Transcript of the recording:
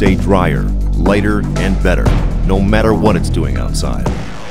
stay drier, lighter, and better, no matter what it's doing outside.